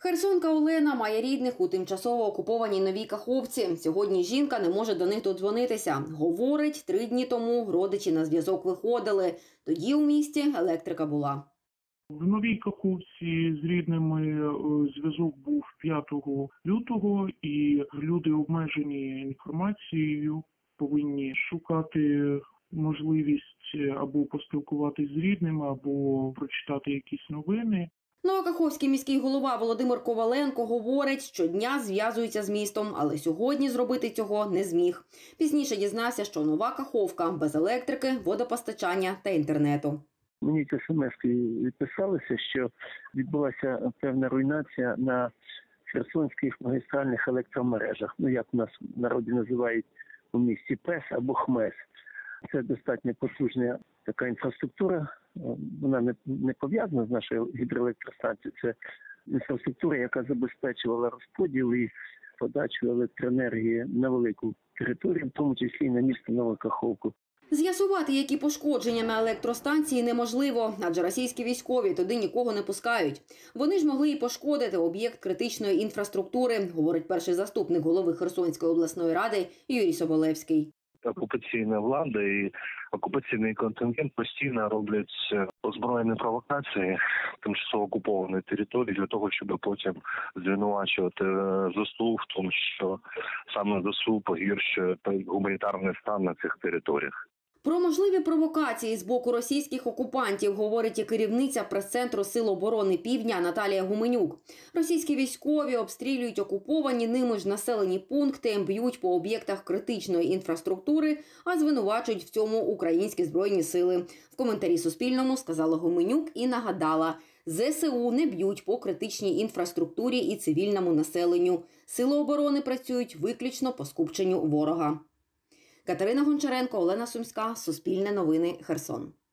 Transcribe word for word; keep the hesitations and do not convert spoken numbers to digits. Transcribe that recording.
Херсонка Олена має рідних у тимчасово окупованій Новій Каховці. Сьогодні жінка не може до них додзвонитися. Говорить, три дні тому родичі на зв'язок виходили. Тоді у місті електрика була. В Новій Каховці з рідними зв'язок був п'ятого лютого, і люди обмежені інформацією, повинні шукати можливість або поспілкуватися з рідними, або прочитати якісь новини. Новокаховський міський голова Володимир Коваленко говорить, щодня зв'язується з містом, але сьогодні зробити цього не зміг. Пізніше дізнався, що Нова Каховка без електрики, водопостачання та інтернету. Мені ці смс-ки відписалися, що відбулася певна руйнація на херсонських магістральних електромережах. Ну, як у нас в народі називають у місті ПЕС або ХМЕС. Це достатньо потужна така інфраструктура. Вона не, не пов'язана з нашою гідроелектростанцією. Це інфраструктура, яка забезпечувала розподіл і подачу електроенергії на велику територію, в тому числі і на місто Нову Каховку. З'ясувати, які пошкодження на електростанції, неможливо, адже російські військові туди нікого не пускають. Вони ж могли і пошкодити об'єкт критичної інфраструктури, говорить перший заступник голови Херсонської обласної ради Юрій Соболевський. Окупаційна влада і окупаційний контингент постійно роблять озброєні провокації тимчасово окупованої території для того, щоб потім звинувачувати ЗСУ в тому, що саме ЗСУ погіршує гуманітарний стан на цих територіях. Про можливі провокації з боку російських окупантів говорить і керівниця прес-центру Сил оборони Півдня Наталія Гуменюк. Російські військові обстрілюють окуповані ними ж населені пункти, б'ють по об'єктах критичної інфраструктури, а звинувачують в цьому українські збройні сили. В коментарі Суспільному сказала Гуменюк і нагадала, ЗСУ не б'ють по критичній інфраструктурі і цивільному населенню. Сили оборони працюють виключно по скупченню ворога. Катерина Гончаренко, Олена Сумська, Суспільне новини, Херсон.